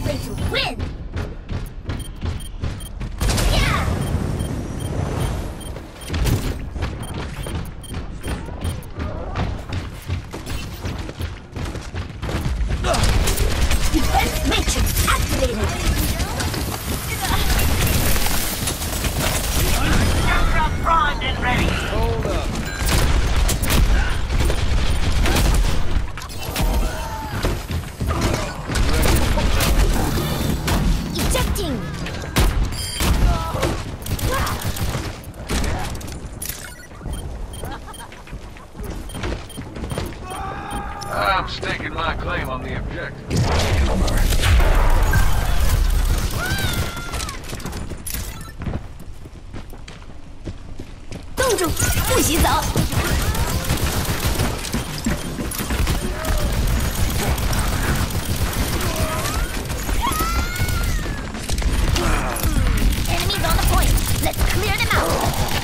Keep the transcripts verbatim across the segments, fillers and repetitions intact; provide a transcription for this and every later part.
way to win! Yeah! Defense matrix activated! Aircraft primed and ready! Hold up. Ejecting! I'm staking my claim on the objective. 冻住，不许走！ Enemies on the point. Let's clear them out.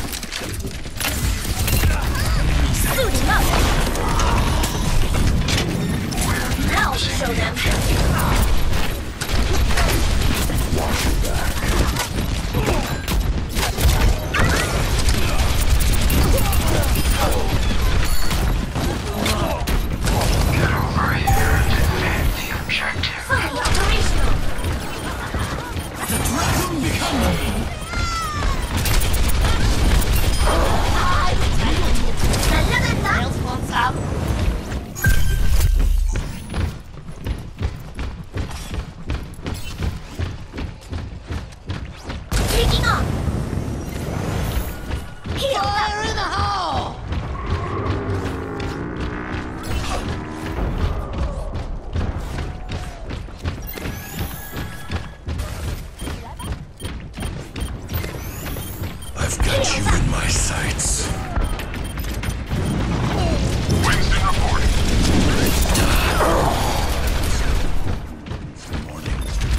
Suiting up. Now I'll show them. Get over here and defend the objective. Fully operational. Another knock. What's up? Taking off. Heal. Fire in the hole. I've got you in my sights. Winston reporting. Morning.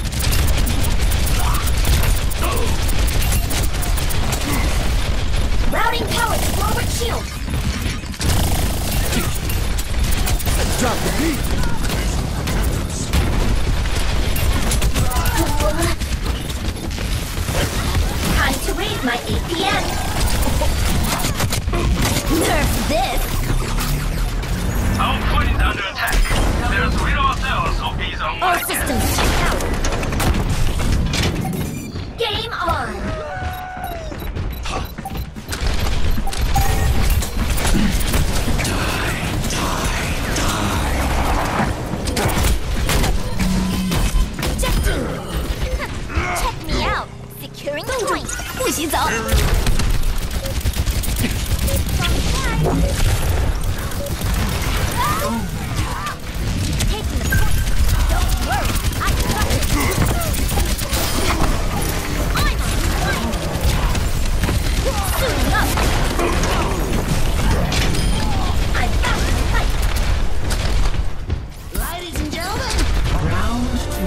Routing power to forward shield. Drop the beat. Time to raise my A P M. Nerf this. Output is under attack. There's zero cells of these on All my systems checked out. Game on. Ejecting. Check me out. Securing the point. 不许走。Taking the point. Don't worry. I got it. I'm on point. Suiting up. I'm back to fight. Ladies and gentlemen. Round two.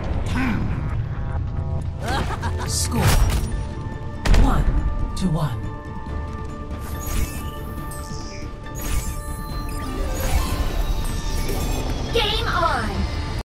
Score one to one.